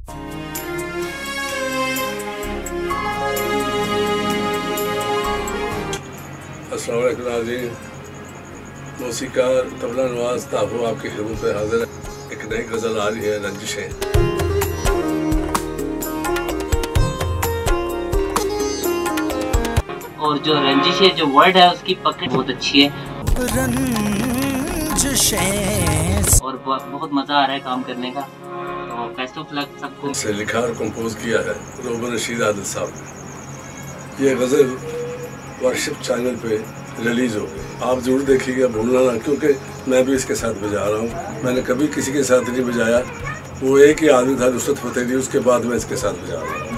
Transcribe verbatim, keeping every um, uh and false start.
अस्सलाम वालेकुम नाज़रीन, मौसीकार तबला नवाज ताहू आपकी खिदमत पे हाजिर है। एक नई गज़ल आ रही है, रंजिशें। और जो रंजिशें जो वर्ड है उसकी पकड़ बहुत अच्छी है और बहुत मज़ा आ रहा है काम करने का। तो बेस्ट ऑफ लक सबको। से लिखा और कंपोज किया है रोबन रशीद आदिल साहब ने। ये गज़ल वर्शिप चैनल पे रिलीज़ हो गई, आप ज़रूर देखिएगा, भूलना ना, क्योंकि मैं भी इसके साथ बजा रहा हूँ। मैंने कभी किसी के साथ नहीं बजाया, वो एक ही आदमी था नुसरत फतेह जी, उसके बाद मैं इसके साथ बजा रहा हूँ।